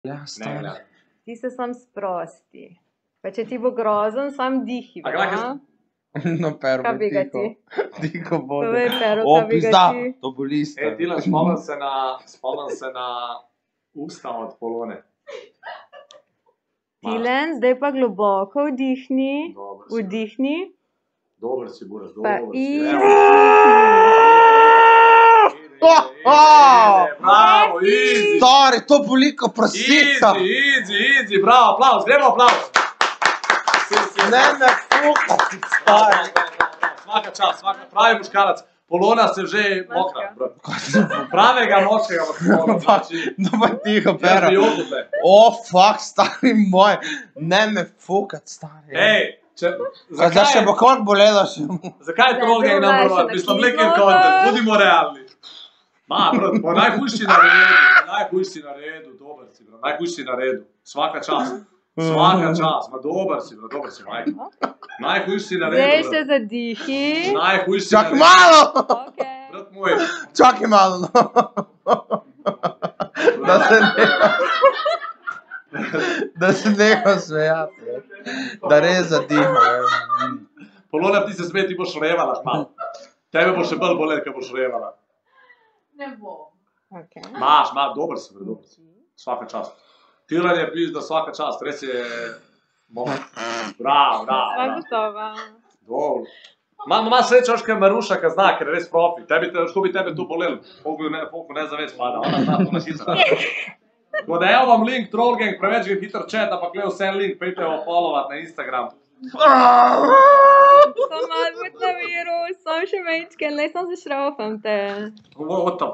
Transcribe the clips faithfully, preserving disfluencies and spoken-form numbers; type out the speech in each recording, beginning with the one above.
Ja, Ne, stari. gled. Ti se sam sprosti. Pa če ti bo grozen, sam dihi, A ga lahko bra. No, Pero, Kaj boj bi ga tiho. ti? Tiho bodi. Povej, Pero, O, kaj bi ga pizda, ti? to boli, Ej, stari. Tilen, spomnim se na, spomnim se na usta od Polone. Maš. Tilen, zdaj pa globoko vdihni, Dober si, vdihni, dober si, Buras, pa dober si. izpihni. Oh, oh! Bravo, easy. Stari, to boli ko prasica. Easy, easy, easy, bravo, aplauz, gremo aplauz. Ne me fukati, stari. Svaka čast, svaka, pravi muškarac. Polona se že mokra, bro. Pravega močkega Polona, znači. No pa tiho, Jaz Pero. bi jogo, tle. O, fuck, stari moj. Ne me fukat, stari. Ej, če, Kaj, zdaj še bo koliko bolelo še? zakaj je Zdaj troll gang zdaj number vlajše one? na Mislim, knjigo, liquid pa- content, budimo realni. Ma, bro, bo najhujši na redu, najhujši na redu, dober si, bro, najhujši na redu. Svaka čast, svaka čast, ma dober si, bro, dober si, majka. Najhujši na Zdaj redu, še bro. zadihi. Najhujši na Čakaj redu. malo! Okej. Brat moj, Čakaj malo, no. Da se neha. Da se neha smejati. Da res zadiha. Polona, ti se smej, ti boš revala, malo. Tebe bo še bolj bolel, ker boš revala. Ne bo. Okej. Maš, ma, dober si, bro, dober si. Svaka čast. Tilan je pizda, svaka čast, res je... Bravo, bravo, Sva bravo. gotova. Dobro. Ma, ma sreča, kaj Maruša, kaj zna, ker je res profi. Tebi, te, što bi tebe tu bolelo? Folku ne, folku ne zavest pada, ona zna to na hitro. Tako da evo vam link, Troll Gang, preveč ga hitro chat, ampak le vse link, pejte jo followat na Instagram. Sam malo bud na miru, sam še mečken, lej sam se šrofam te. What the...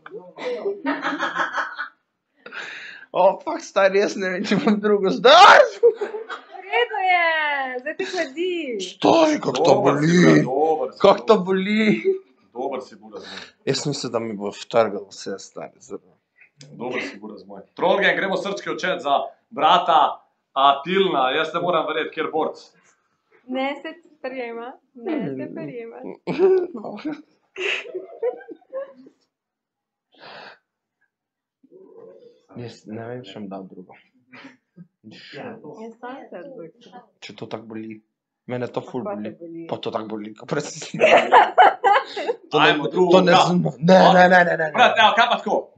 O, fuck, stari, jaz ne vem, če bom drugo zdaj. V redu je, zdaj te hladi. Stari, kako to Dober si, boli. brat, dober si, Kako to dober. boli. Dober si, buraz moj. Jaz mislim, da mi bo vtrgal vse, stari, zelo. Dober si, buraz moj. Troll Gang, gremo srčke v chat za brata Atilna, jaz ne moram verjeti, kjer borc. Ne se prijema, ne se prijema. Jaz ne vem, če bom dal drugo. Jaz sam se odločim. Če to tako boli. Mene to ful Pa boli. te boli. Pa to tako boli, ko presi. Ajmo, drugo, To ne ja. znam. Ne, ne, ne, ne, ne. Brat, evo, kaj pa tako?